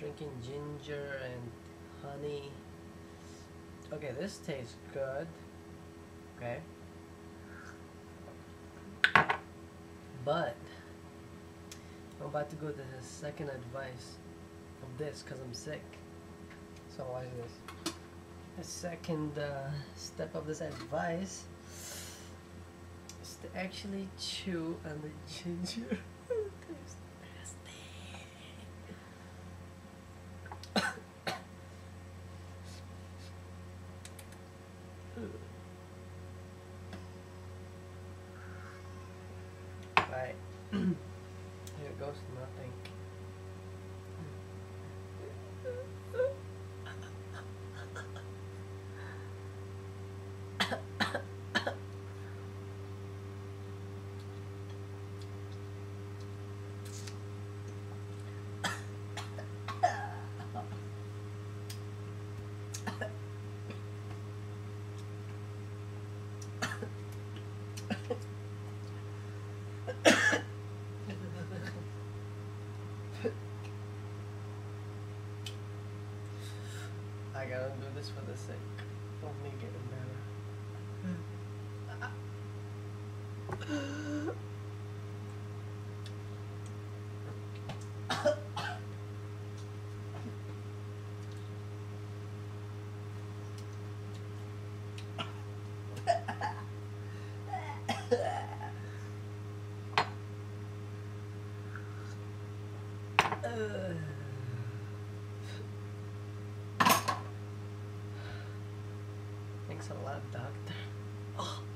drinking ginger and honey. Okay, this tastes good. Okay. But I'm about to go to the second advice of this because I'm sick. So watch this. The second step of this advice is to actually chew on the ginger. Tastes nasty. Right. Here it goes, nothing. I gotta do this for the sake of me getting better. Thanks a lot, doctor.